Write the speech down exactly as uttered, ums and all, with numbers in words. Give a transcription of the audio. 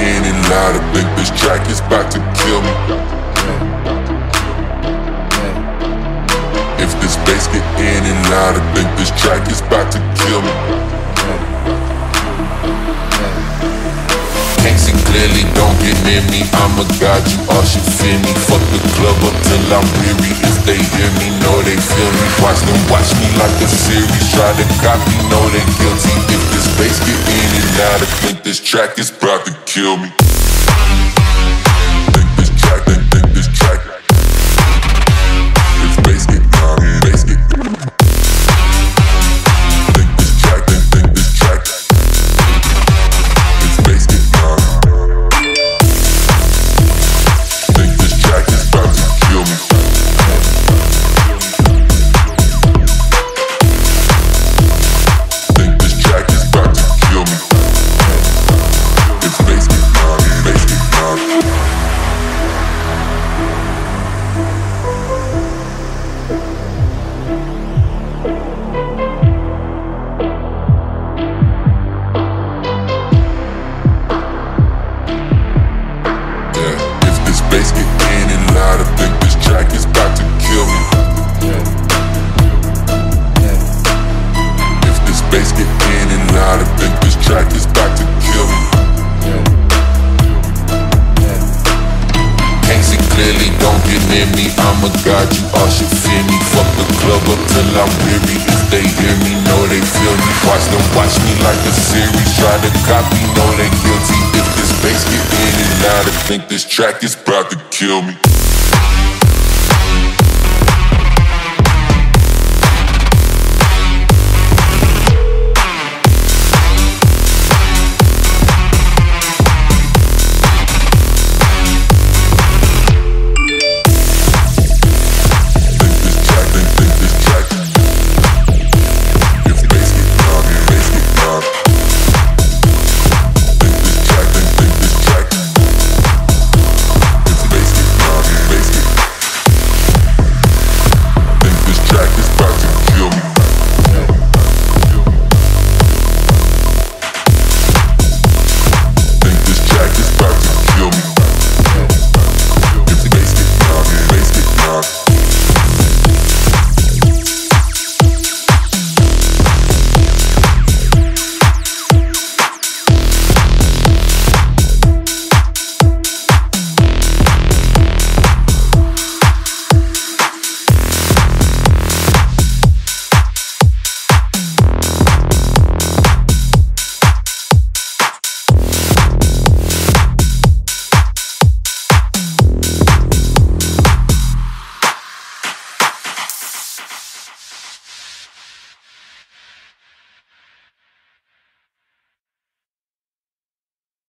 in and loud, I think this track is about to kill me. If this bass get in and loud, I think this track is about to kill me. Can't see clearly, don't get near me. I'm a god, you all should fear me. Fuck the club up till I'm weary. If they hear me, know they feel me. Watch them watch me like a series. Try to copy, know they guilty. If this bass get in and loud, I think this track is about to kill me. Think this track, think, think this track. If bass get loud, bass get. Think this track, think, think this track. If bass get loud. Think this track is about to kill me. Think this track is about to kill me. If bass get loud, bass get loud. Yeah, if this bass get in and loud, I think this track is about to kill me. If this bass get in and loud, I think this track is about to kill me. Can't see clearly, don't get near me. I'm a god, you all should fear me. Fuck the club up till I'm weary. If they hear me, know they feel me. Watch them watch me like a series. Try to copy, know they guilty. If this bass get in and loud, I think this track is about to kill me.